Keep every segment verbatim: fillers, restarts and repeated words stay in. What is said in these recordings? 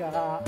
。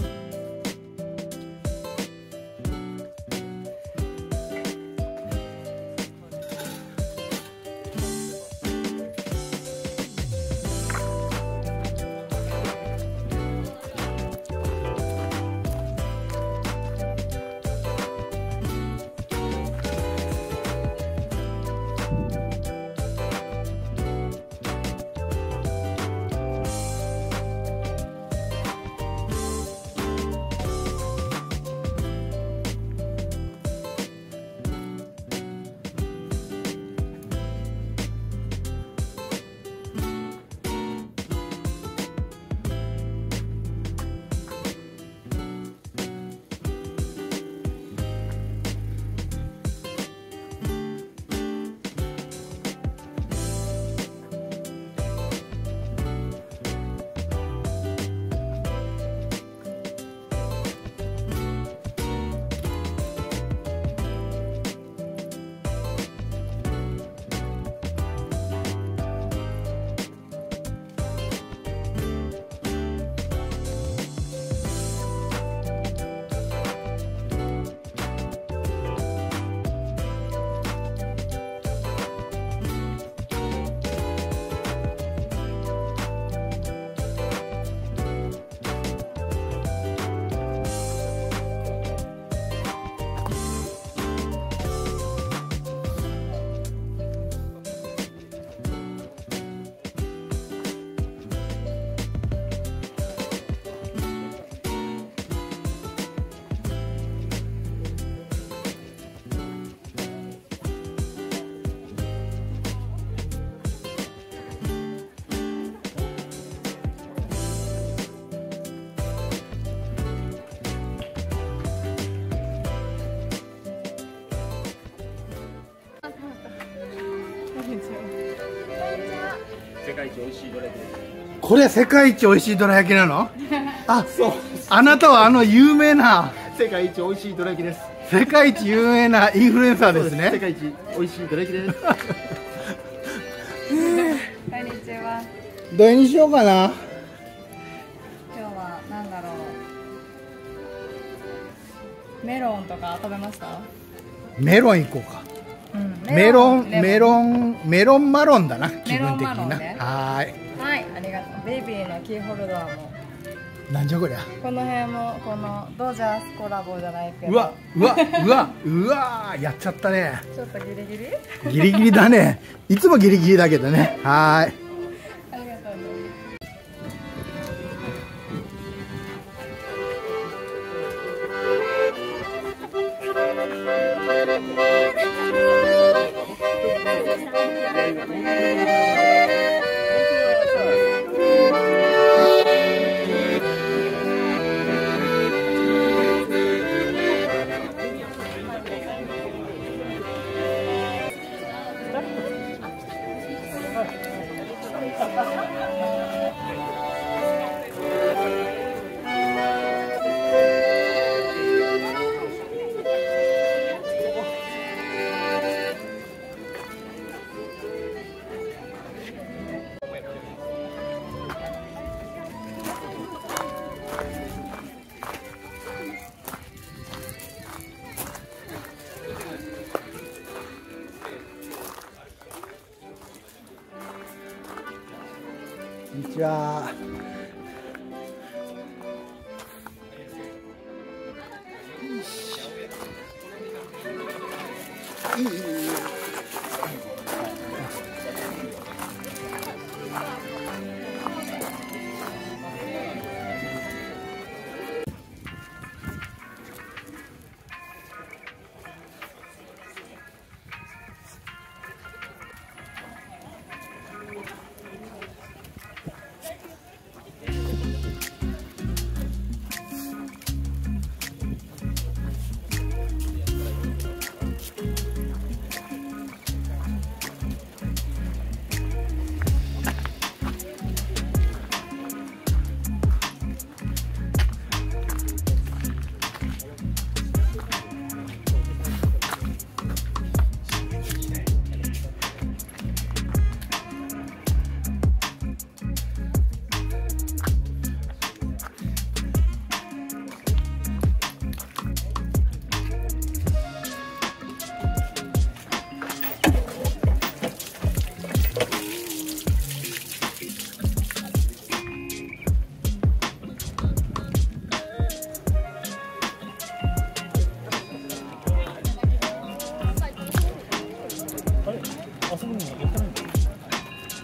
世界一美味しいどら焼きです。 これ世界一美味しいどら焼きなの？あ、 そう。 あなたはあの有名な世界一美味しいどら焼きです。 世界一有名なインフルエンサーですね。 世界一美味しいどら焼きです。 こんにちは。 どれにしようかな。 今日はなんだろう。メロンとか食べました？ メロン行こうか。 うん、 メロン、 レメロン、メロンマロンだな、気メロン分的にな。 マロンねはーい。 はい、ありがとう。ベイビーのキーホルダーも。 なんじゃこりゃ。 この辺もこのドジャースコラボじゃないけど。 うわ、うわ、うわ、うわ、やっちゃったね。 ちょっとギリギリ？ ギリギリだね。いつもギリギリだけどね。はーい。 ありがとうね。 こんにちは。いい。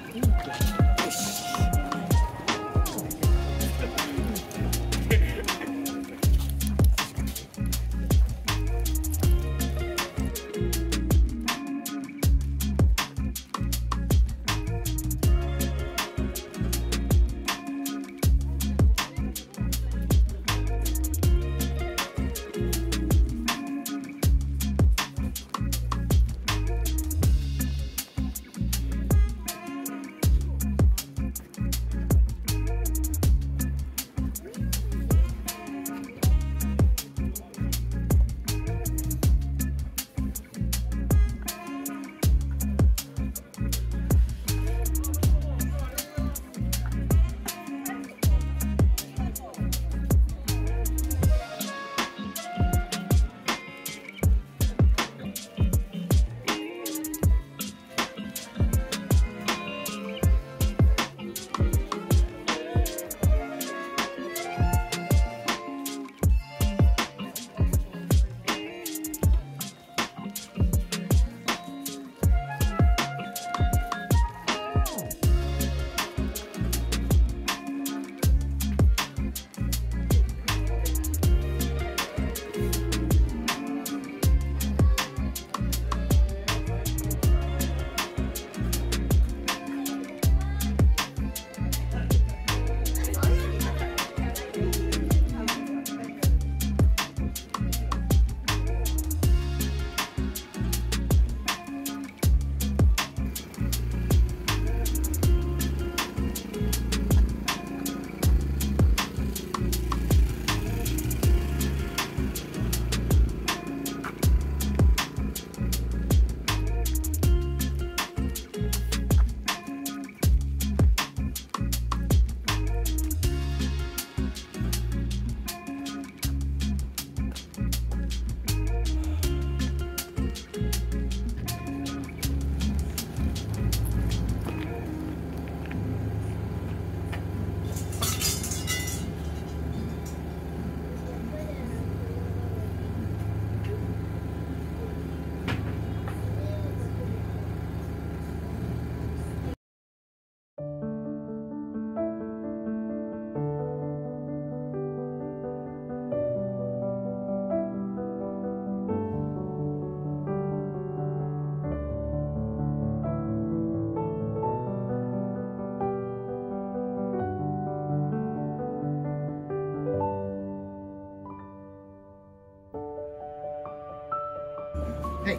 はい。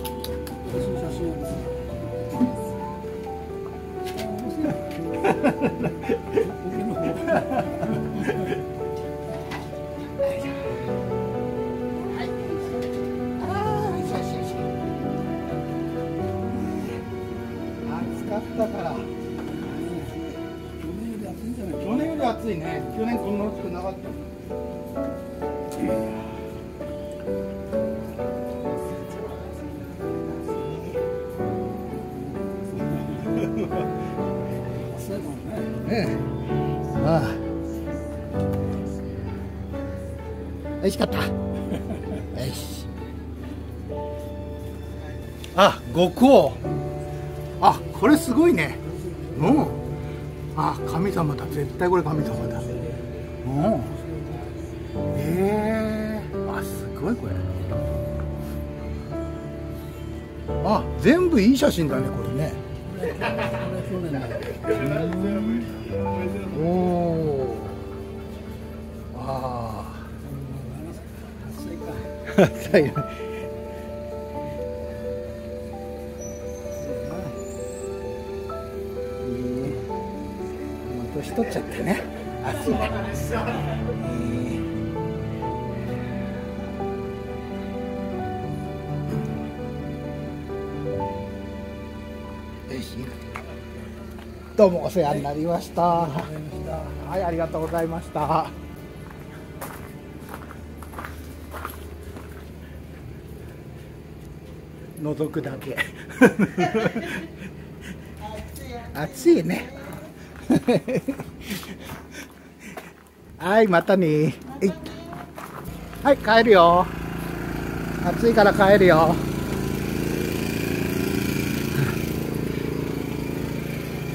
暑かったから。去年より暑いね。去年こんな暑くなかった。ねえ、ああ、美味しかった。よし。あ、極王。あ、これすごいね。うん。あ、神様だ。絶対これ神様だ。うん。ええー、あ、すごいこれ。あ、全部いい写真だね、これね。おお。ああ。暑い。年取っちゃってね。暑いね。よし。どうもお世話になりました。はい、ありがとうございました。覗くだけ。暑いね。はい、またね。はい、帰るよ。暑いから帰るよ。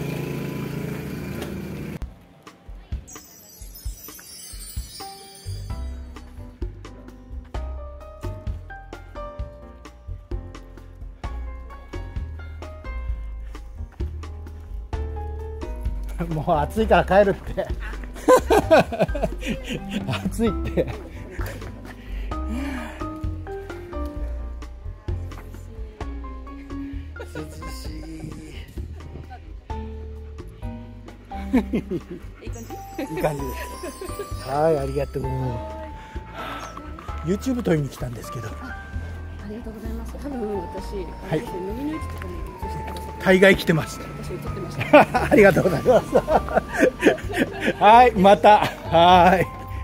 もう暑いから帰るって暑いって涼しいいい感じです。はい、ありがとう。YouTube 撮りに来たんですけど。 ありがとうございます。多分私、はい、飲みの市とかに映してくださって。 大概来てました。 私映ってました。 ありがとうございます。はい、また。はい。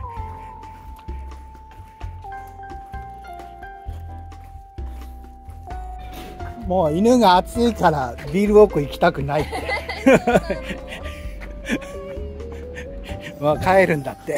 もう犬が暑いからビールウォーク行きたくないって。もう帰るんだって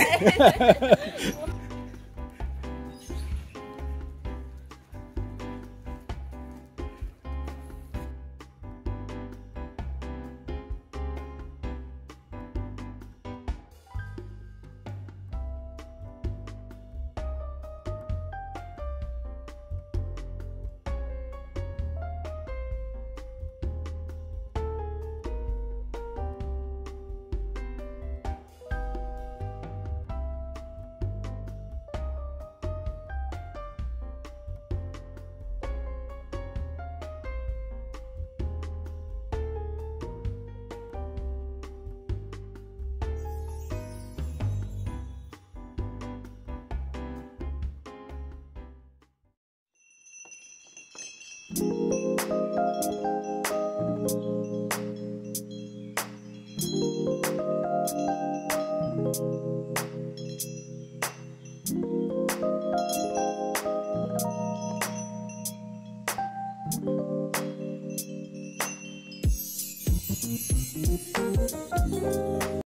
。Thank you.